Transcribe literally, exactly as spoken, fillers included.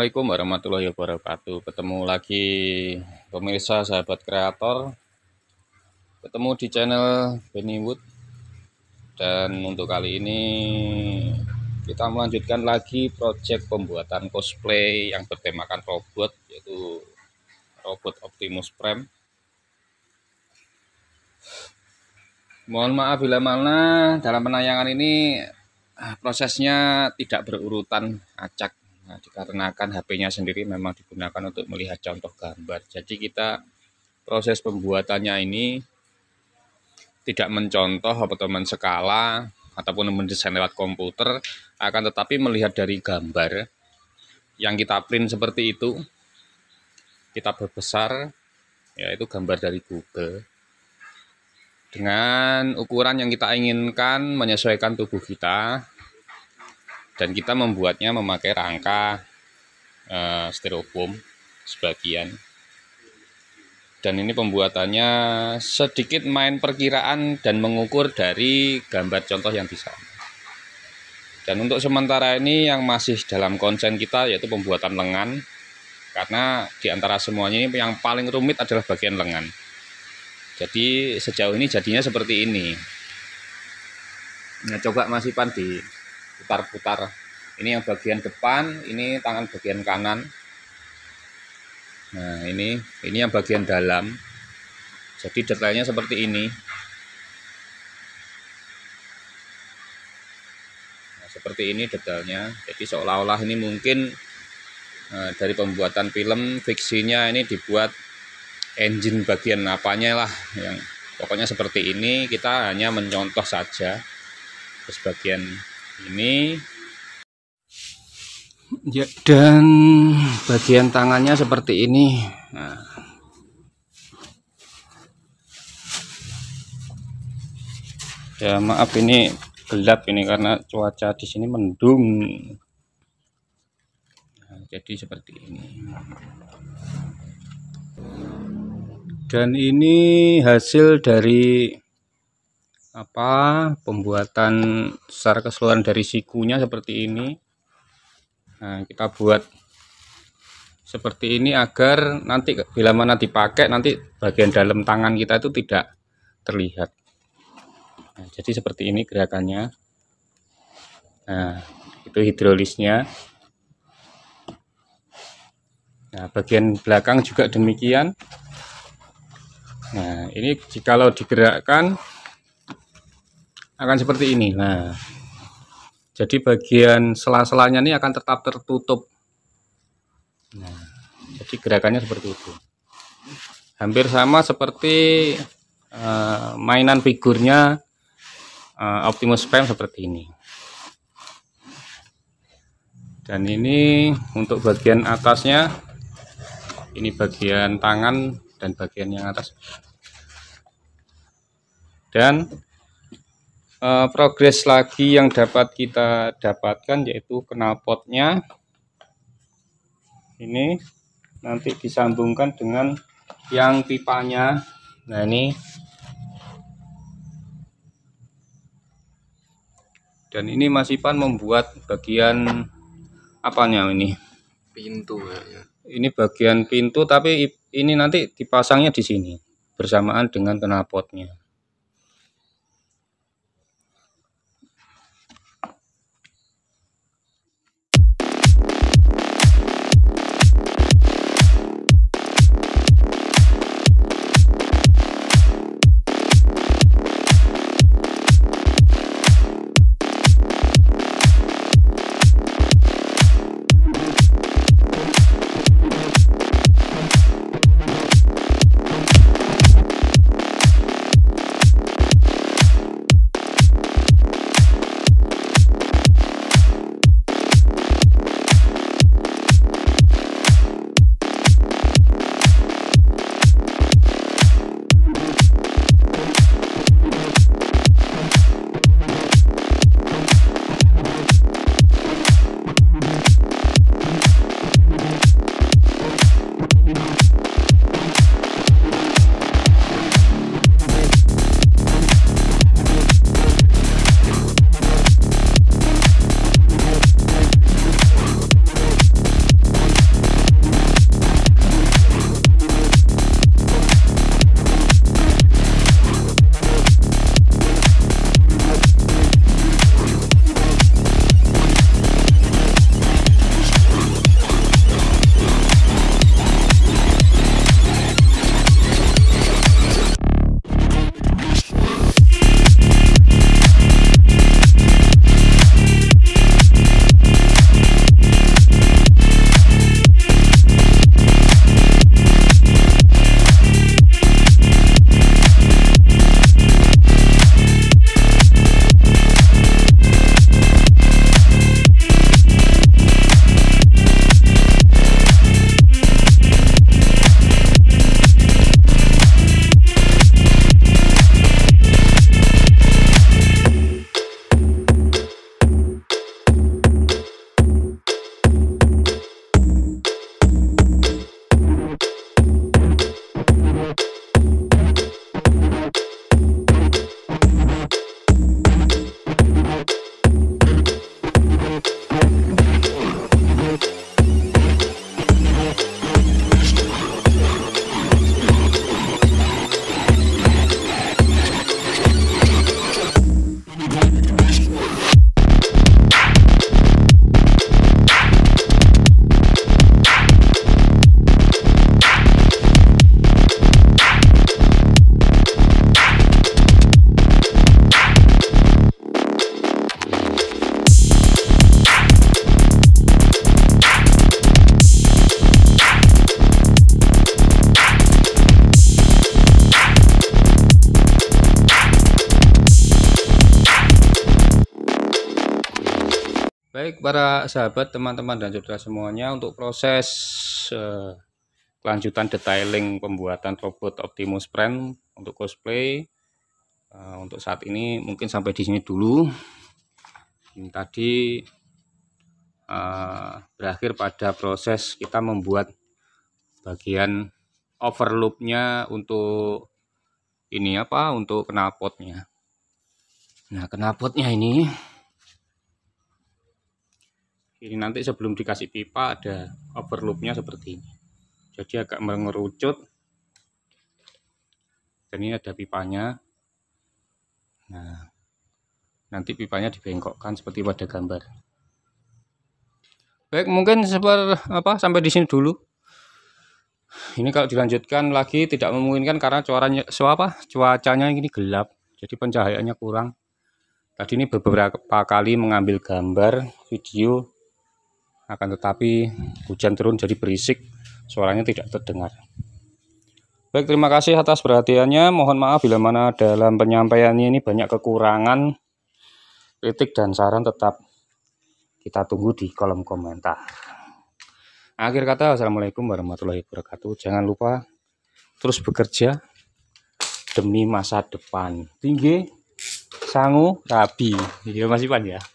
Assalamualaikum warahmatullahi wabarakatuh. Ketemu lagi pemirsa sahabat kreator. Ketemu di channel Benny Wood. Dan untuk kali ini kita melanjutkan lagi project pembuatan cosplay yang bertemakan robot, yaitu robot Optimus Prime. Mohon maaf bila mana dalam penayangan ini prosesnya tidak berurutan acak. Nah, dikarenakan H P-nya sendiri memang digunakan untuk melihat contoh gambar. Jadi kita proses pembuatannya ini tidak mencontoh atau menskala ataupun mendesain lewat komputer, akan tetapi melihat dari gambar yang kita print seperti itu, kita berbesar, yaitu gambar dari Google, dengan ukuran yang kita inginkan menyesuaikan tubuh kita. Dan kita membuatnya memakai rangka uh, styrofoam sebagian. Dan ini pembuatannya sedikit main perkiraan dan mengukur dari gambar contoh yang di sana. Dan untuk sementara ini yang masih dalam konsen kita yaitu pembuatan lengan. Karena di antara semuanya ini yang paling rumit adalah bagian lengan. Jadi sejauh ini jadinya seperti ini. Nah, coba Mas Ipan di putar-putar. Ini yang bagian depan, ini tangan bagian kanan. Nah, ini ini yang bagian dalam. Jadi detailnya seperti ini. Nah, seperti ini detailnya. Jadi seolah-olah ini mungkin eh, dari pembuatan film fiksinya ini dibuat engine bagian apanya lah, yang pokoknya seperti ini. Kita hanya mencontoh saja. Terus bagian ini ya, dan bagian tangannya seperti ini. Nah, ya maaf ini gelap ini karena cuaca di sini mendung. Nah, jadi seperti ini. Dan ini hasil dari apa pembuatan secara keseluruhan dari sikunya seperti ini. Nah, kita buat seperti ini agar nanti bila mana dipakai nanti bagian dalam tangan kita itu tidak terlihat. Nah, jadi seperti ini gerakannya. Nah, itu hidrolisnya. Nah, bagian belakang juga demikian. Nah, ini jikalau digerakkan akan seperti ini. Nah, jadi bagian sela-selanya ini akan tetap tertutup. Nah, jadi gerakannya seperti itu. Hampir sama seperti uh, mainan figurnya uh, Optimus Prime seperti ini. Dan ini untuk bagian atasnya, ini bagian tangan dan bagian yang atas. Dan Uh, progres lagi yang dapat kita dapatkan yaitu knalpotnya ini nanti disambungkan dengan yang pipanya. Nah, ini dan ini Mas Ipan membuat bagian apanya ini? Pintu ya. Ini bagian pintu, tapi ini nanti dipasangnya di sini bersamaan dengan knalpotnya. Baik para sahabat, teman-teman dan saudara semuanya, untuk proses eh, kelanjutan detailing pembuatan robot Optimus Prime untuk cosplay eh, untuk saat ini mungkin sampai di sini dulu. Ini tadi eh, berakhir pada proses kita membuat bagian overloopnya untuk ini apa untuk knalpotnya. Nah, knalpotnya ini ini nanti sebelum dikasih pipa ada overloopnya seperti ini, jadi agak mengerucut dan ini ada pipanya. Nah, nanti pipanya dibengkokkan seperti pada gambar. Baik, mungkin seper apa sampai di sini dulu. Ini kalau dilanjutkan lagi tidak memungkinkan karena cuacanya apa cuacanya ini gelap, jadi pencahayaannya kurang. Tadi ini beberapa kali mengambil gambar video, akan tetapi hujan turun jadi berisik, suaranya tidak terdengar. Baik, terima kasih atas perhatiannya. Mohon maaf bila mana dalam penyampaiannya ini banyak kekurangan. Kritik dan saran tetap kita tunggu di kolom komentar. Akhir kata, wassalamualaikum warahmatullahi wabarakatuh. Jangan lupa terus bekerja demi masa depan. Tinggi, sangu, rabi. Ya Mas Ipan ya.